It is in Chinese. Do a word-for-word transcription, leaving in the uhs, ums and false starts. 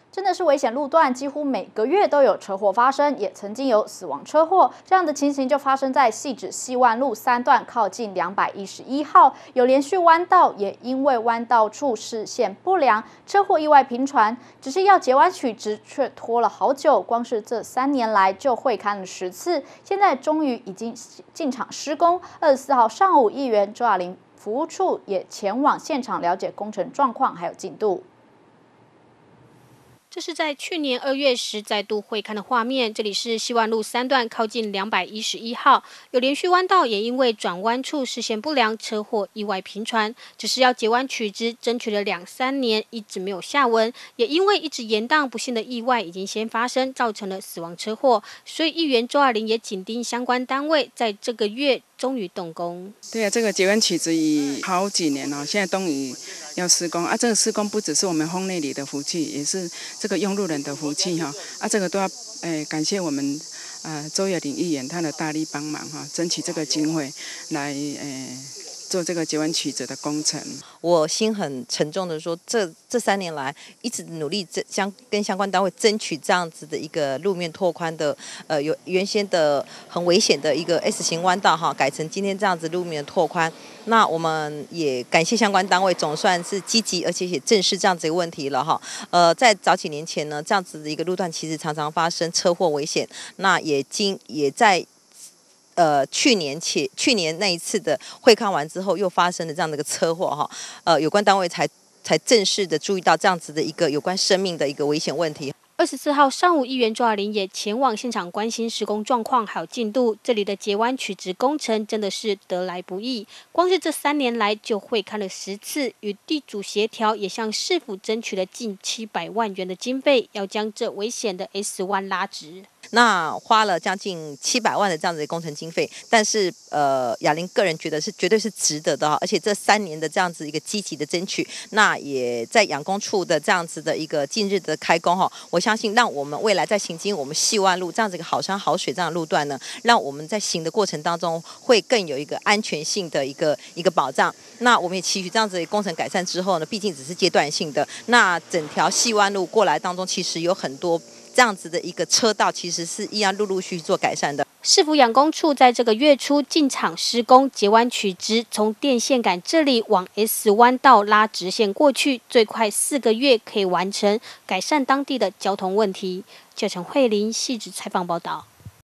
真的是危险路段，几乎每个月都有车祸发生，也曾经有死亡车祸。这样的情形就发生在汐止西湾路三段靠近两百一十一号，有连续弯道，也因为弯道处视线不良，车祸意外频传。只是要截弯取直，却拖了好久，光是这三年来就会勘了十次，现在终于已经进场施工。二十四号上午，议员周亚玲服务处也前往现场了解工程状况还有进度。 这是在去年二月时再度会勘的画面。这里是西湾路三段靠近两百一十一号，有连续弯道，也因为转弯处视线不良，车祸意外频传。只是要截弯取直，争取了两三年，一直没有下文。也因为一直延宕，不幸的意外已经先发生，造成了死亡车祸。所以议员周亚玲也紧盯相关单位，在这个月终于动工。 对啊，这个截弯取直已好几年了，现在终于要施工啊！这个施工不只是我们丰内里的福气，也是这个用路人的福气哈！啊，这个都要诶感谢我们呃周亚玲议员他的大力帮忙哈，争取这个经费来诶做这个截弯曲折的工程。 我心很沉重的说，这这三年来一直努力相跟相关单位争取这样子的一个路面拓宽的，呃，有原先的很危险的一个 S 型弯道哈，改成今天这样子路面的拓宽。那我们也感谢相关单位，总算是积极而且也正视这样子一个问题了哈。呃，在早几年前呢，这样子的一个路段其实常常发生车祸危险，那也经也在。呃，去年且去年那一次的会勘完之后，又发生了这样的一个车祸哈，呃，有关单位才才正式的注意到这样子的一个有关生命的一个危险问题。 二十四号上午，议员周亚玲也前往现场关心施工状况还有进度。这里的截弯取直工程真的是得来不易，光是这三年来就会勘了十次，与地主协调，也向市府争取了近七百万元的经费，要将这危险的 S 弯拉直。 那花了将近七百万的这样子的工程经费，但是呃，亚玲个人觉得是绝对是值得的哈，而且这三年的这样子一个积极的争取，那也在养工处的这样子的一个近日的开工哈，我相信让我们未来在行经我们西湾路这样子一个好山好水这样的路段呢，让我们在行的过程当中会更有一个安全性的一个一个保障。那我们也期许这样子的工程改善之后呢，毕竟只是阶段性的，那整条西湾路过来当中，其实有很多这样子的一个车道其实是一样陆陆续续做改善的。 市府养工处在这个月初进场施工，截弯取直，从电线杆这里往 S 弯道拉直线过去，最快四个月可以完成，改善当地的交通问题。记者陈慧琳汐止采访报道。